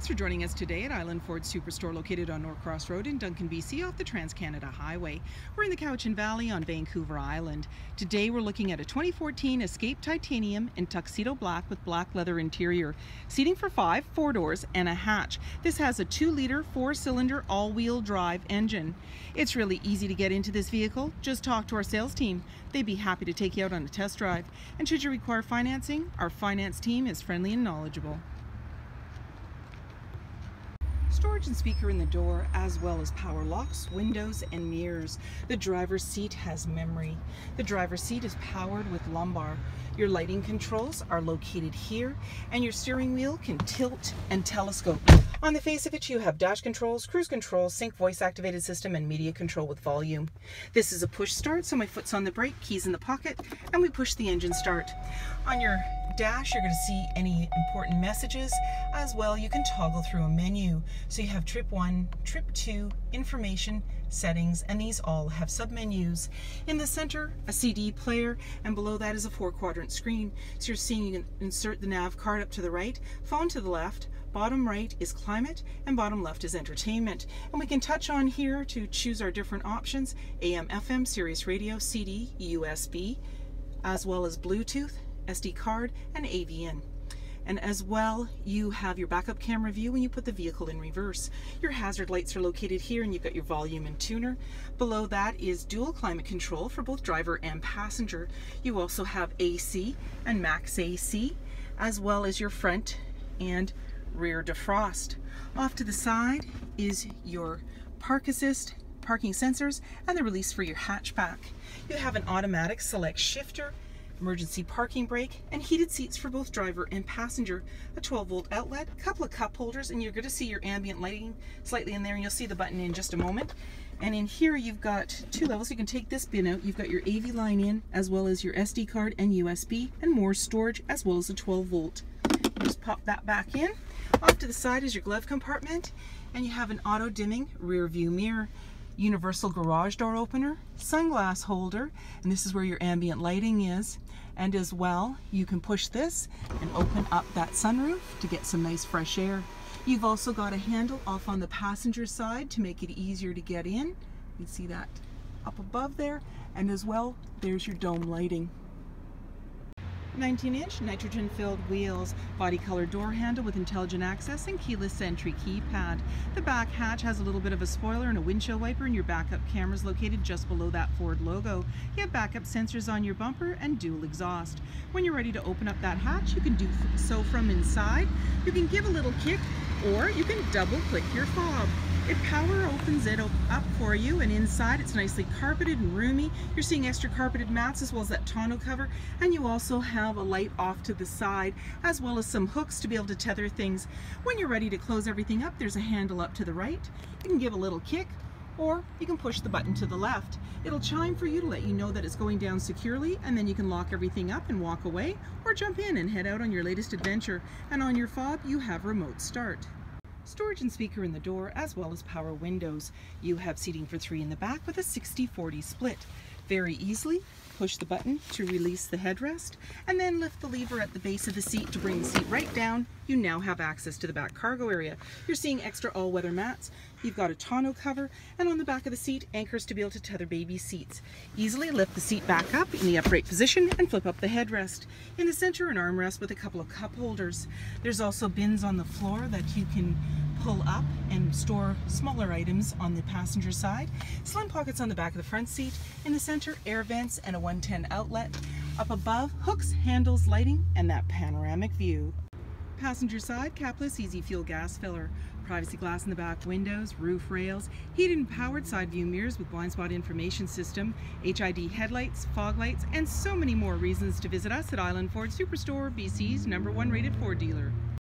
Thanks for joining us today at Island Ford Superstore located on Norcross Road in Duncan, BC off the Trans-Canada Highway. We're in the Cowichan Valley on Vancouver Island. Today we're looking at a 2014 Escape Titanium in tuxedo black with black leather interior. Seating for 5, 4 doors, and a hatch. This has a 2-liter, 4-cylinder, all-wheel drive engine. It's really easy to get into this vehicle. Just talk to our sales team. They'd be happy to take you out on a test drive. And should you require financing, our finance team is friendly and knowledgeable. Storage and speaker in the door, as well as power locks, windows, and mirrors. The driver's seat has memory. The driver's seat is powered with lumbar. Your lighting controls are located here, and your steering wheel can tilt and telescope. On the face of it, you have dash controls, cruise control, sync voice activated system, and media control with volume. This is a push start, so my foot's on the brake, keys in the pocket, and we push the engine start. On your dash, you're going to see any important messages. As well, you can toggle through a menu. So you have trip 1, trip 2, information, settings, and these all have submenus. In the center, a CD player, and below that is a 4-quadrant screen. So you're seeing you can insert the nav card up to the right, phone to the left, bottom right is climate, and bottom left is entertainment. And we can touch on here to choose our different options: AM, FM, Sirius Radio, CD, USB, as well as Bluetooth, SD card, and AVN. And as well, you have your backup camera view when you put the vehicle in reverse. Your hazard lights are located here, and you've got your volume and tuner. Below that is dual climate control for both driver and passenger. You also have AC and max AC, as well as your front and rear defrost. Off to the side is your park assist, parking sensors, and the release for your hatchback. You have an automatic select shifter, emergency parking brake, and heated seats for both driver and passenger. A 12-volt outlet, a couple of cup holders, and you're going to see your ambient lighting slightly in there, and you'll see the button in just a moment. And in here you've got 2 levels. You can take this bin out. You've got your AV line in, as well as your SD card and USB, and more storage, as well as a 12-volt. Just pop that back in. Off to the side is your glove compartment, and you have an auto-dimming rear view mirror, universal garage door opener, sunglass holder, and this is where your ambient lighting is. And as well, you can push this and open up that sunroof to get some nice fresh air. You've also got a handle off on the passenger side to make it easier to get in. You can see that up above there. And as well, there's your dome lighting. 19-inch nitrogen-filled wheels, body color door handle with intelligent access and keyless entry keypad. The back hatch has a little bit of a spoiler and a windshield wiper, and your backup camera is located just below that Ford logo. You have backup sensors on your bumper and dual exhaust. When you're ready to open up that hatch, you can do so from inside. You can give a little kick, or you can double click your fob. It power opens it up for you, and inside it's nicely carpeted and roomy. You're seeing extra carpeted mats as well as that tonneau cover, and you also have a light off to the side, as well as some hooks to be able to tether things. When you're ready to close everything up, there's a handle up to the right. You can give a little kick, or you can push the button to the left. It'll chime for you to let you know that it's going down securely, and then you can lock everything up and walk away, or jump in and head out on your latest adventure. And on your fob, you have remote start. Storage and speaker in the door, as well as power windows. You have seating for 3 in the back with a 60-40 split. Very easily push the button to release the headrest, and then lift the lever at the base of the seat to bring the seat right down. You now have access to the back cargo area. You're seeing extra all-weather mats. You've got a tonneau cover, and on the back of the seat, anchors to be able to tether baby seats. Easily lift the seat back up in the upright position and flip up the headrest. In the center, an armrest with a couple of cup holders. There's also bins on the floor that you can pull up and store smaller items on the passenger side. Slim pockets on the back of the front seat. In the center, air vents and a 110 outlet. Up above, hooks, handles, lighting, and that panoramic view. Passenger side, capless easy fuel gas filler. Privacy glass in the back windows, roof rails, heated and powered side view mirrors with blind spot information system, HID headlights, fog lights, and so many more reasons to visit us at Island Ford Superstore, BC's #1 rated Ford dealer.